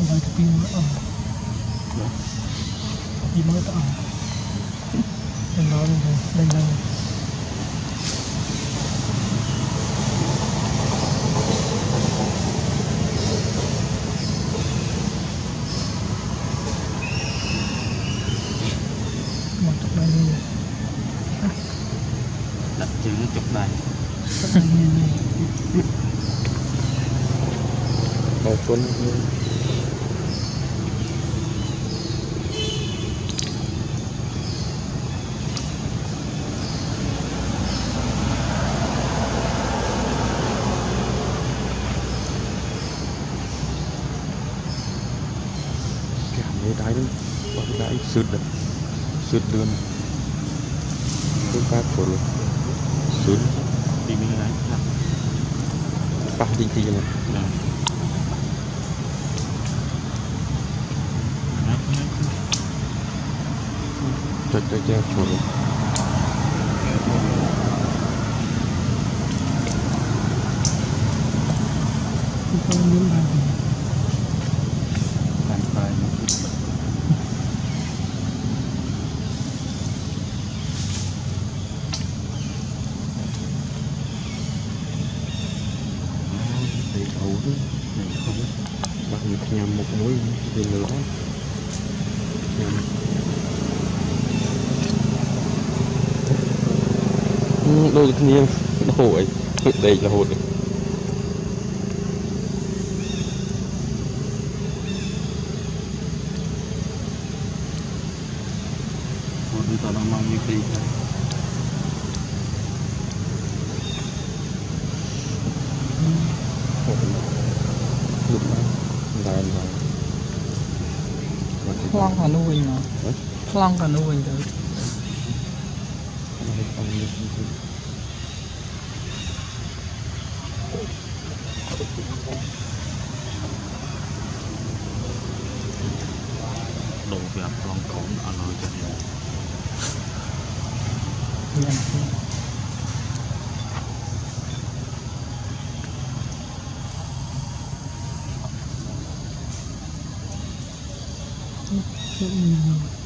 Rồi cái pin nó ẩm. Pin nó ẩm. Đừng nói lên lên. Một chục đây đi. Đặt chữ chục đây. Một tuần cái đáy sượt đường cái cá cổ luôn sượt Đi mình lấy ba đi kia này cho chuột luôn bắt nhầm một mũi thì nữa đôi cái niêm hồi đây là hột đi tao đang mong như kia lúc đó là Long cả nuôi mà. Long cả nuôi rồi. đồ việc long cổng ở nơi cho nên